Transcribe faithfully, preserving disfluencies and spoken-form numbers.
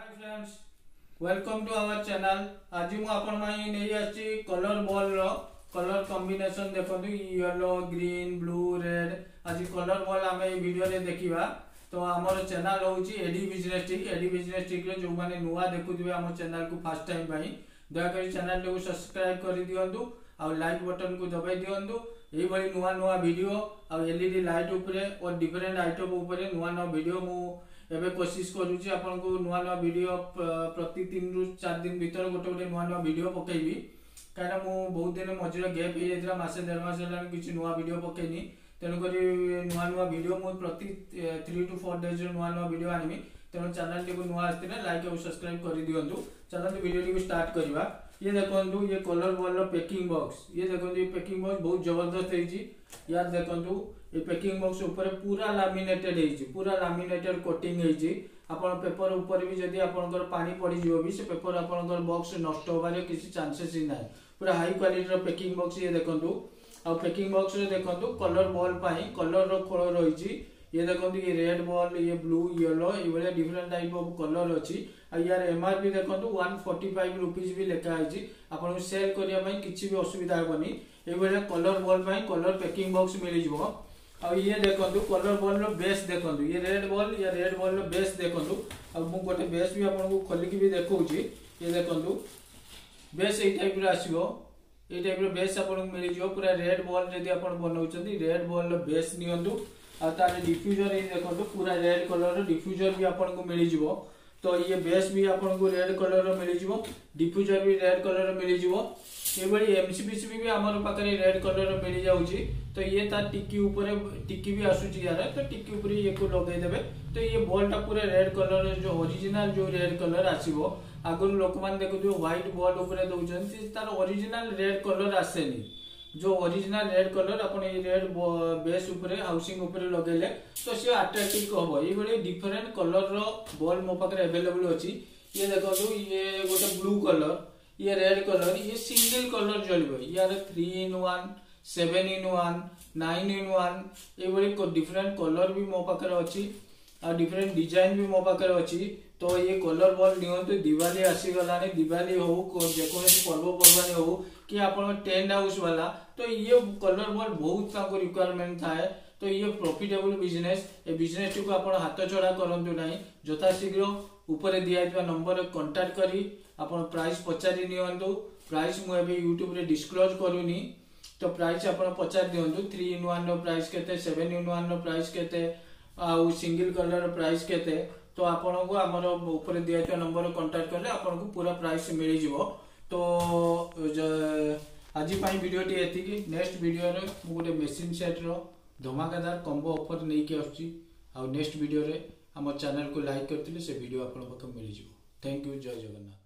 Hi friends, welcome to our channel. आज मु आपण माई नहीं आछि कलर बॉल रो कलर कॉम्बिनेशन देखंतु येलो ग्रीन ब्लू रेड। आज कलर बॉल आम ए वीडियो रे देखिबा। तो हमर चैनल होउछि एडी बिजनेस टिक। एडी बिजनेस टिक रे जो माने नुवा देखुथिबे हमर चैनल को फर्स्ट टाइम भाई दया कर चैनल को सब्सक्राइब कर दियंतु आ लाइक बटन को दबाई दियंतु। एई भली नुवा नुवा वीडियो आ एलईडी लाइट ऊपर और डिफरेंट आइटम ऊपर नुवा नुवा वीडियो मु एबे कोशिश करूची आपन को नुवा नुवा वीडियो प्रति तीन रु चार दिन भीतर गोटे गोटे नुवा नुवा वीडियो पकेबी। कारण मु बहुत दिन मझिरे गैप हे जेतरा मासे डेढ़ मास हेलान किछि नुवा वीडियो पकेनी। तेनु करी नुवा नुवा वीडियो मु प्रति थ्री टू फोर डेज नुवा नुवा वीडियो आनिमी। तेनु चैनल टी को नुवा आस्तिने लाइक और सब्सक्राइब कर दियंतु। चलंतु वीडियो टी को स्टार्ट करबा। ये देखंतु ये कलर बॉल रो पैकिंग बॉक्स। ये देखंतु ये पैकिंग बॉक्स बहुत जबरदस्त हेची। यार देखंतु ये पैकिंग बॉक्स ऊपर पूरा लैमिनेटेड हेची, पूरा लैमिनेटेड कोटिंग हेची। आपण पेपर ऊपर भी जदी आपनकर पानी पड़ी जिवो भी से पेपर आपनकर बॉक्स नष्ट होबारे किसी चांसेस ही नाही। पूरा हाई क्वालिटी रो पैकिंग बॉक्स ये देखंतु। आ पैकिंग बॉक्स रे देखंतु कलर बॉल पाई कलर रो खोल रहिची। ये देखंतु ये रेड बॉल, ये ब्लू, येलो, ये वाला डिफरेंट टाइप ऑफ कलर अछि। आ यार एमआरपी देखंतु वन फोर्टी फाइव रुपीस भी लेखा आइछि। आपन को सेल करिया पई किछि भी असुविधा हेबनी। ए वाला कलर बॉल पई कलर पैकिंग बॉक्स मिलि जिवो। आ ये देखंतु कलर बॉल रो बेस देखंतु। ये रेड बॉल या रेड बॉल रो बेस देखंतु। आ मु गोटे बेस भी आपन को खोली के भी देखौछि। ये देखंतु बेस ए टाइप रो आसीबो। ए टाइप रो बेस आपन को मिलि जिवो। पूरा रेड बॉल जदी आपन बनौछंती रेड बॉल रो बेस नियंतु। आ तार डिफ्यूजर ये देखंतु पूरा रेड कलर रो डिफ्यूजर भी आपन को मिलि जिवो। तो ये बेस भी आपन को रेड कलर रो मिलि जिवो, डिफ्यूजर भी रेड कलर रो मिलि जिवो। ए बड़ी एमसीपीसी भी हमर पाखरे रेड कलर रो मिलि जाउची। तो ये तार टिक्की ऊपर टिक्की भी आसुची यार। तो टिक्की ऊपर ये को लगे देबे। तो ये बॉल टा पूरा रेड कलर जो ओरिजिनल जो रेड कलर आसीबो। आगु लोक मान देखु जो व्हाइट बॉल ऊपर दउचन तार ओरिजिनल रेड कलर आसेनी। जो ओरिजिनल रेड कलर अपन ये रेड बेस ऊपर हाउसिंग ऊपर लगेले तो से अट्रैक्टिव हबो। ये बड़ी डिफरेंट कलर रो बॉल मो पाखरे अवेलेबल अछि। ये देखो जो ये गोटे ब्लू कलर, ये रेड कलर, ये सिंगल कलर चलबो। यार three in one, seven in one, nine in one, ये बड़ी डिफरेंट कलर भी मो पाखरे अछि आ डिफरेंट डिजाइन भी मो पाखरे अछि। तो ये कलर बॉल नियंतु दिवाली आसी गलानी। दिवाली हो जेकोसी पर्व पर्वानी हो कि आपण टेंट हाउस वाला तो ये कलर बॉल बहुत ताको रिक्वायरमेंट थाए। तो ये प्रॉफिटेबल बिजनेस। ए बिजनेस को आपण हाथ चढ़ा करंतु नाही। जथा शीघ्र ऊपर दिया नंबर कांटेक्ट करी आपण प्राइस पचारि नियंतु। प्राइस मु एबे यूट्यूब रे डिस्क्लोज करूनी। तो प्राइस आपण पचार दियंतु। थ्री इन वन रो प्राइस केते, सेवन इन वन रो प्राइस केते, आ सिंगल कलर रो प्राइस केते। तो आपण को हमर ऊपर दिया नंबर कांटेक्ट करले आपण को पूरा प्राइस मिल जिवो। तो आज पाई वीडियो टी एतिकी। नेक्स्ट वीडियो रे मु गोटे मशीन सेट रो धमाकेदार कॉम्बो ऑफर नै के आछि। आ नेक्स्ट वीडियो रे हमर चैनल को लाइक करथिले से वीडियो आपण पक्का मिल जिवो। Thank you. जय जगन्नाथ।